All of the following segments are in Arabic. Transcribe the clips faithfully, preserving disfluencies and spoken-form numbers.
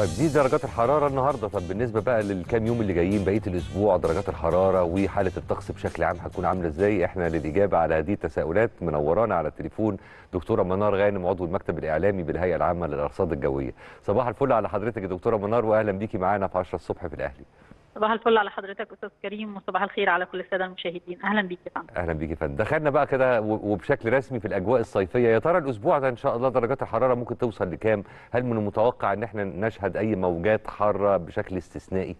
طيب دي درجات الحرارة النهارده، طب بالنسبة بقى للكام يوم اللي جايين بقية الأسبوع درجات الحرارة وحالة الطقس بشكل عام هتكون عاملة ازاي؟ احنا للإجابة على هذه التساؤلات منورانا على التليفون دكتورة منار غانم عضو المكتب الإعلامي بالهيئة العامة للأرصاد الجوية. صباح الفل على حضرتك يا دكتورة منار وأهلا بيكي معانا في عشرة الصبح في الأهلي. صباح الفل على حضرتك استاذ كريم وصباح الخير على كل الساده المشاهدين. اهلا بيك يا فندم. اهلا بيك يا فندم. دخلنا بقى كده وبشكل رسمي في الاجواء الصيفيه، يا ترى الاسبوع ده ان شاء الله درجات الحراره ممكن توصل لكام؟ هل من المتوقع ان احنا نشهد اي موجات حاره بشكل استثنائي؟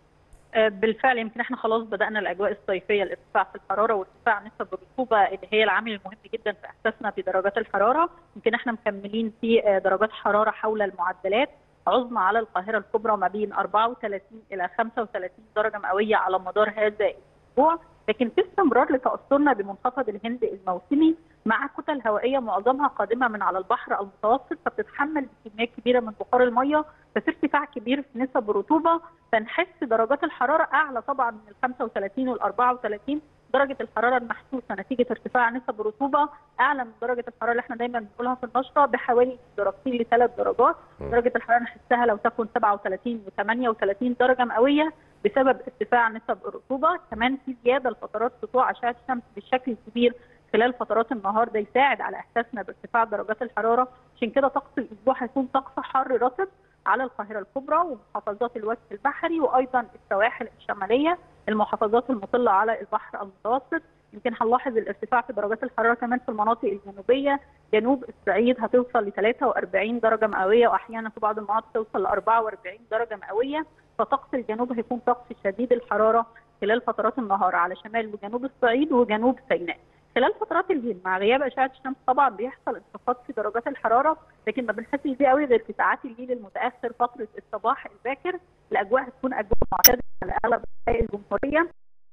بالفعل يمكن احنا خلاص بدانا الاجواء الصيفيه، الارتفاع في الحراره وارتفاع نسب الرطوبه اللي هي العامل المهم جدا في احساسنا بدرجات الحراره. يمكن احنا مكملين في درجات حراره حول المعدلات، عظمى على القاهره الكبرى ما بين أربعة وثلاثين الى خمسة وثلاثين درجه مئويه على مدار هذا الاسبوع، لكن في استمرار لتاثرنا بمنخفض الهند الموسمي مع كتل هوائيه معظمها قادمه من على البحر المتوسط، فبتتحمل بكميات كبيره من بخار الميه، ففي ارتفاع كبير في نسب الرطوبه، فنحس درجات الحراره اعلى طبعا من ال خمسة وثلاثين وال أربعة وثلاثين. درجه الحراره المحسوسه نتيجه ارتفاع نسب الرطوبه اعلى من درجه الحراره اللي احنا دايما بنقولها في النشره بحوالي درجتين لثلاث درجات. درجه الحراره نحسها لو تكون سبعة وثلاثين وثمانية وثلاثين درجه مئويه بسبب ارتفاع نسب الرطوبه. كمان في زياده لفترات سطوع اشعه الشمس بالشكل الكبير خلال فترات النهار، ده يساعد على احساسنا بارتفاع درجات الحراره. عشان كده طقس الاسبوع هيكون طقس حر رطب على القاهره الكبرى ومحافظات الوجه البحري وايضا السواحل الشماليه، المحافظات المطله على البحر المتوسط. يمكن هنلاحظ الارتفاع في درجات الحراره كمان في المناطق الجنوبيه، جنوب الصعيد هتوصل ل ثلاثة وأربعين درجه مئويه واحيانا في بعض المناطق توصل ل أربعة وأربعين درجه مئويه، فطقس الجنوب هيكون طقس شديد الحراره خلال فترات النهار على شمال وجنوب الصعيد وجنوب سيناء. خلال فترات الليل مع غياب اشعه الشمس طبعا بيحصل انخفاض في درجات الحراره، لكن ما بنحسش بيه قوي غير في ساعات الليل المتاخر فتره الصباح الباكر. الاجواء هتكون اجواء معتدله على اغلب مناطق الجمهوريه.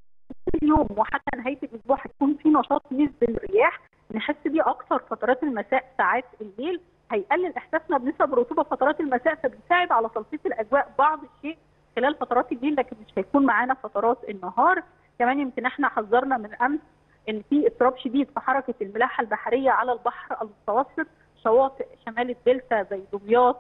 اليوم وحتى نهايه الاسبوع هتكون في نشاط نسبي للرياح نحس بيه اكثر فترات المساء ساعات الليل، هيقلل احساسنا بنسب رطوبه فترات المساء، فبيساعد على تلطيف الاجواء بعض الشيء خلال فترات الليل، لكن مش هيكون معانا فترات النهار. كمان يمكن احنا حذرنا من امس ان في اضطراب شديد في حركه الملاحه البحريه على البحر المتوسط، شواطئ شمال الدلتا زي دمياط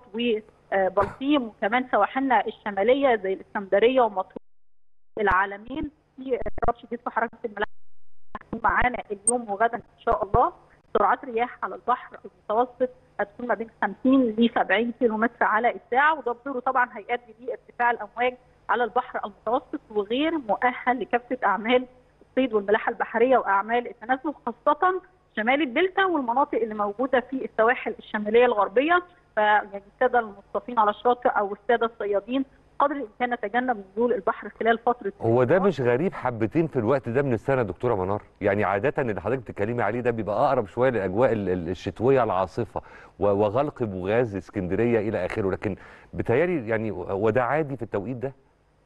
وبلطيم وكمان سواحلنا الشماليه زي الاسكندريه ومطروح العالمين، في اضطراب شديد في حركه الملاحه هتكون معانا اليوم وغدا ان شاء الله. سرعات رياح على البحر المتوسط هتكون ما بين خمسين ل سبعين كيلو متر على الساعه، وده بدوره طبعا هيؤدي لارتفاع الامواج على البحر المتوسط وغير مؤهل لكافه اعمال الصيد والملاحه البحريه واعمال التنزل، خاصه شمال الدلتا والمناطق اللي موجوده في السواحل الشماليه الغربيه. فيعني الساده المصطفين على الشاطئ او الساده الصيادين قدر الامكان نتجنب نزول البحر خلال فتره. هو ده مش غريب حبتين في الوقت ده من السنه دكتوره منار؟ يعني عاده اللي حضرتك بتتكلمي عليه ده بيبقى اقرب شويه للاجواء الشتويه العاصفه وغلق بوغاز اسكندريه الى اخره، لكن بتهيألي يعني وده عادي في التوقيت ده؟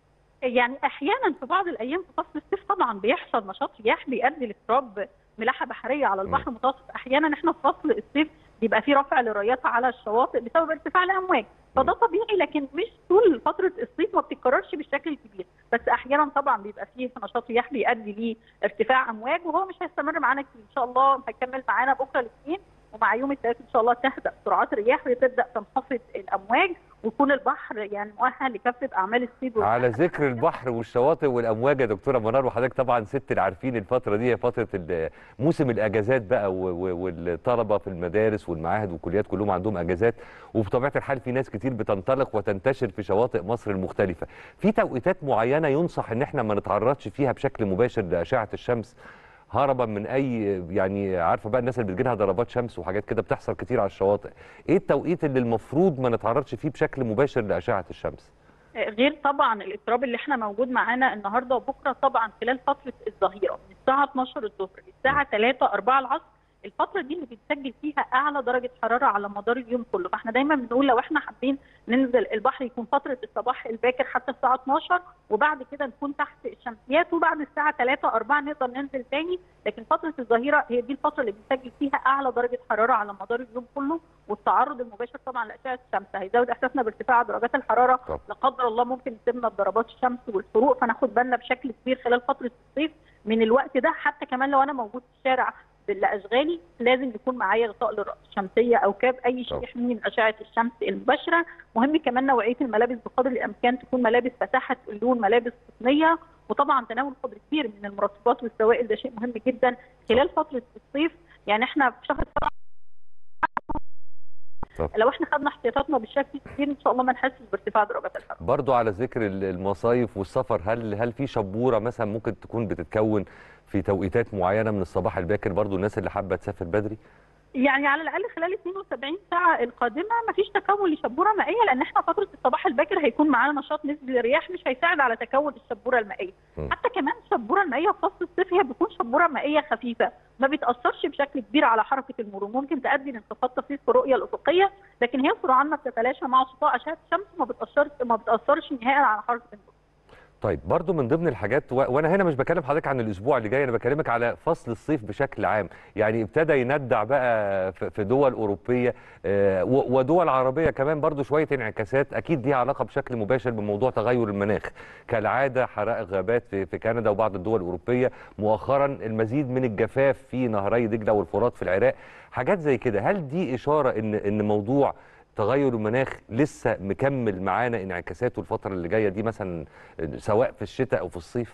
يعني احيانا في بعض الايام في فصل الصيف طبعا بيحصل نشاط رياح بيؤدي لاضطراب ملاحه بحريه على البحر المتوسط، احيانا احنا في فصل الصيف بيبقى في رفع للرايات على الشواطئ بسبب ارتفاع الامواج، فده طبيعي، لكن مش طول فتره الصيف ما بتتكررش بالشكل الكبير، بس احيانا طبعا بيبقى فيه نشاط رياح بيؤدي لارتفاع امواج، وهو مش هيستمر معانا كتير ان شاء الله، هيكمل معانا بكره الاثنين ومع يوم الثلاث ان شاء الله تهدأ سرعات الرياح وتبدا تنخفض الامواج ويكون البحر يعني مؤهل لكافه اعمال الصيد. على ذكر البحر والشواطئ والامواج يا دكتوره منار، وحضرتك طبعا ست العارفين الفتره دي هي فتره موسم الاجازات بقى، والطلبه في المدارس والمعاهد والكليات كلهم عندهم اجازات، وبطبيعه الحال في ناس كتير بتنطلق وتنتشر في شواطئ مصر المختلفه. في توقيتات معينه ينصح ان احنا ما نتعرضش فيها بشكل مباشر لاشعه الشمس هربا من اي، يعني عارفه بقى الناس اللي بتجيلها ضربات شمس وحاجات كده بتحصل كتير على الشواطئ، ايه التوقيت اللي المفروض ما نتعرضش فيه بشكل مباشر لاشعه الشمس؟ غير طبعا الاضطراب اللي احنا موجود معانا النهارده وبكره، طبعا خلال فتره الظهيره من الساعه اتناشر الظهر للساعه ثلاثة أربعة العصر، الفتره دي اللي بتسجل فيها اعلى درجه حراره على مدار اليوم كله، فاحنا دايما بنقول لو احنا حابين ننزل البحر يكون فتره الصباح الباكر حتى الساعه اتناشر، وبعد كده نكون تحت الشمسيات، وبعد الساعه ثلاثة أربعة نقدر ننزل تاني، لكن فتره الظهيره هي دي الفتره اللي بنسجل فيها اعلى درجه حراره على مدار اليوم كله، والتعرض المباشر طبعا لاشعه الشمس هيزود احساسنا بارتفاع درجات الحراره. طب. لا قدر الله ممكن يصيبنا بضربات الشمس والحروق، فناخد بالنا بشكل كبير خلال فتره الصيف من الوقت ده، حتى كمان لو انا موجود في الشارع لاشغالي لازم يكون معايا غطاء للراس، شمسيه او كاب، اي شيء يحميني من اشعه الشمس المباشره. مهم كمان نوعيه الملابس بقدر الامكان تكون ملابس فاتحه اللون، ملابس قطنيه، وطبعا تناول قدر كبير من المرطبات والسوائل، ده شيء مهم جدا خلال فتره الصيف. يعني احنا في شهر سبعة لو احنا خدنا احتياطاتنا بالشكل كتير ان شاء الله ما نحسش بارتفاع درجات الحراره. برضو على ذكر المصايف والسفر، هل هل في شبوره مثلا ممكن تكون بتتكون في توقيتات معينه من الصباح الباكر، برضو الناس اللي حابه تسافر بدري؟ يعني على الاقل خلال اثنين وسبعين ساعه القادمه ما فيش تكون لشبوره مائيه، لان احنا فتره الصباح الباكر هيكون معانا نشاط نسبي للرياح مش هيساعد على تكون الشبوره المائيه. م. حتى كمان الشبوره المائيه في فصل الصيف هي بتكون شبوره مائيه خفيفه، ما بتاثرش بشكل كبير على حركه المرور، ممكن تؤدي لانخفاض طفيف في الرؤيه الافقيه، لكن هي سرعان ما بتتلاشى مع سطوع اشعه الشمس، ما بتاثرش ما بتاثرش نهائيا على حركه المرور. طيب برضو من ضمن الحاجات و... وانا هنا مش بكلم حضرتك عن الاسبوع اللي جاي، انا بكلمك على فصل الصيف بشكل عام، يعني ابتدى يندع بقى في دول اوروبيه آه ودول عربيه كمان، برضو شويه انعكاسات اكيد ليها علاقه بشكل مباشر بموضوع تغير المناخ. كالعاده حرائق غابات في, في كندا وبعض الدول الاوروبيه، مؤخرا المزيد من الجفاف في نهري دجله والفرات في العراق، حاجات زي كده. هل دي اشاره ان ان موضوع تغير المناخ لسه مكمل معانا انعكاساته الفتره اللي جايه دي، مثلا سواء في الشتاء او في الصيف؟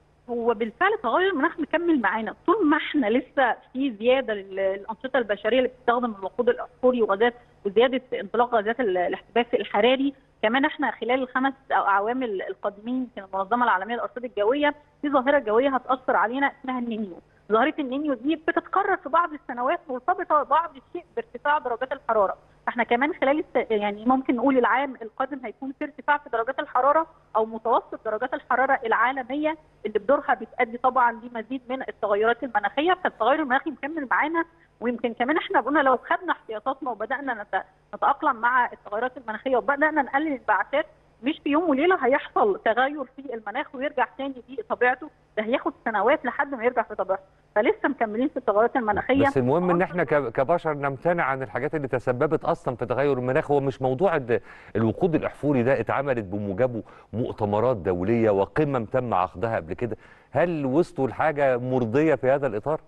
هو بالفعل تغير المناخ مكمل معانا طول ما احنا لسه في زياده للانشطه البشريه اللي بتستخدم الوقود الاحفوري وغازات، وزياده انطلاق غازات الاحتباس الحراري. كمان احنا خلال الخمس اعوام القادمين في المنظمه العالميه للارصاد الجويه في ظاهره جويه هتاثر علينا اسمها النينيو. ظاهره النينيو دي بتتكرر في بعض السنوات مرتبطه بعض الشيء بارتفاع درجات الحراره. احنا كمان خلال الس... يعني ممكن نقول العام القادم هيكون في ارتفاع في درجات الحراره او متوسط درجات الحراره العالميه اللي بدورها بتؤدي طبعا لمزيد من التغيرات المناخيه، فالتغير المناخي مكمل معانا. ويمكن كمان احنا قلنا لو خدنا احتياطاتنا وبدانا نت... نتاقلم مع التغيرات المناخيه وبدانا نقلل الانبعاثات، مش في يوم وليله هيحصل تغير في المناخ ويرجع تاني لطبيعته، ده هياخد سنوات لحد ما يرجع في طبيعته، فلسه مكملين في التغيرات المناخيه. بس المهم ان احنا كبشر نمتنع عن الحاجات اللي تسببت اصلا في تغير المناخ. هو مش موضوع الوقود الاحفوري ده اتعملت بموجبه مؤتمرات دوليه وقمم تم عقدها قبل كده، هل وصلوا لحاجه مرضيه في هذا الاطار؟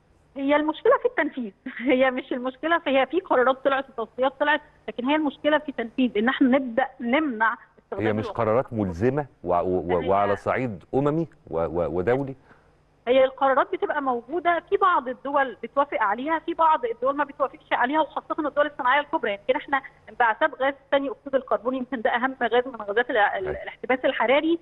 هي المشكله في التنفيذ، هي مش المشكله، فهي في قرارات طلعت وتوصيات طلعت، لكن هي المشكله في التنفيذ، ان احنا نبدا نمنع استخدام. هي مش قرارات ملزمه و... و... وعلى صعيد اممي و... و... ودولي؟ هي القرارات بتبقى موجوده، في بعض الدول بتوافق عليها، في بعض الدول ما بتوافقش عليها، وخاصه الدول الصناعيه الكبرى. يمكن يعني احنا انبعاثات غاز ثاني اكسيد الكربون يمكن ده اهم غاز من غازات الاحتباس الحراري.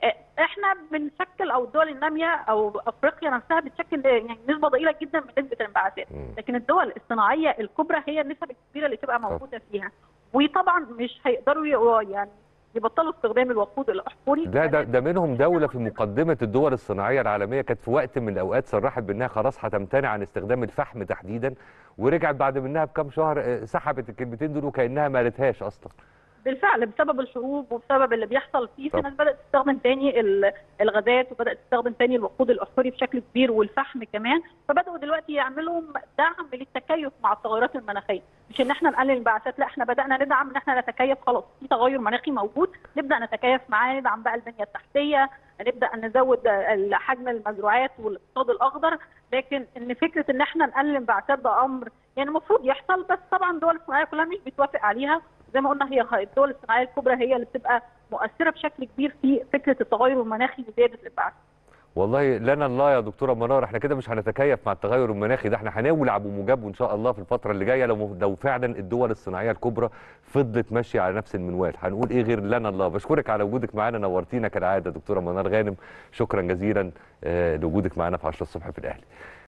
احنا بنشكل او الدول الناميه او افريقيا نفسها بتشكل يعني نسبه ضئيله جدا من نسبه الانبعاثات، لكن الدول الصناعيه الكبرى هي النسب الكبيره اللي تبقى موجوده فيها، وطبعا مش هيقدروا يعني يبطلوا استخدام الوقود الاحفوري. لا ده ده منهم دوله في مقدمه الدول الصناعيه العالميه كانت في وقت من الاوقات صرحت بانها خلاص هتمتنع عن استخدام الفحم تحديدا، ورجعت بعد منها بكام شهر سحبت الكلمتين دول وكانها ما قالتهاش اصلا. بالفعل بسبب الحروب وبسبب اللي بيحصل فيه، في ناس بدات تستخدم تاني الغازات وبدات تستخدم تاني الوقود الاحفوري بشكل كبير والفحم كمان، فبداوا دلوقتي يعملوا دعم للتكيف مع التغيرات المناخيه، مش ان احنا نقلل الانبعاثات، لا احنا بدانا ندعم ان احنا نتكيف، خلاص في تغير مناخي موجود نبدا نتكيف معاه، ندعم بقى البنيه التحتيه، نبدا نزود حجم المزروعات والاقتصاد الاخضر، لكن ان فكره ان احنا نقلل الانبعاثات ده امر يعني المفروض يحصل، بس طبعا الدول الصناعيه كلها مش بتوافق عليها. زي ما قلنا هي الدول الصناعيه الكبرى هي اللي بتبقى مؤثره بشكل كبير في فكره التغير المناخي وزياده الانبعاثات. والله لنا الله يا دكتوره منار، احنا كده مش هنتكيف مع التغير المناخي ده، احنا هنولع بموجبه ان شاء الله في الفتره اللي جايه لو لو فعلا الدول الصناعيه الكبرى فضلت ماشيه على نفس المنوال. هنقول ايه غير لنا الله. بشكرك على وجودك معانا، نورتينا كالعاده دكتوره منار غانم، شكرا جزيلا لوجودك معانا في عشرة الصبح في الاهلي.